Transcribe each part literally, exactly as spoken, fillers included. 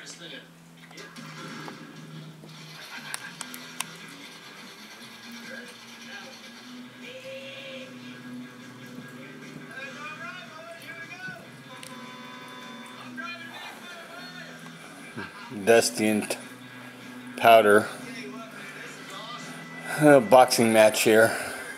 hardest thing. Dusty and Powder uh, boxing match here.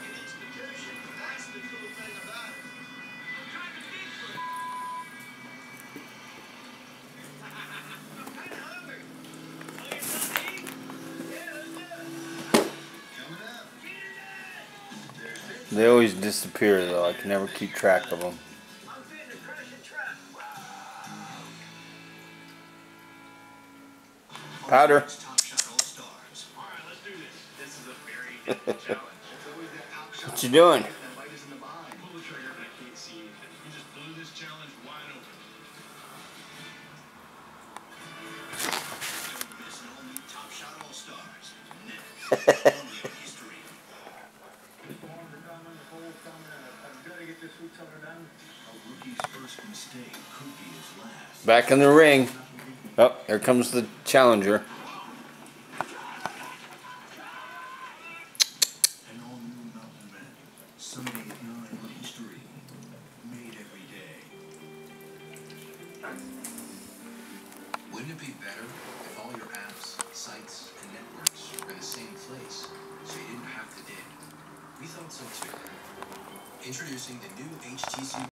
They always disappear though. I can never keep track of them. Powder. What you doing? Back in the ring. Oh, here comes the challenger. Wouldn't it be better if all your apps, sites, and networks were in the same place, so you didn't have to dig? We thought so too. Introducing the new H T C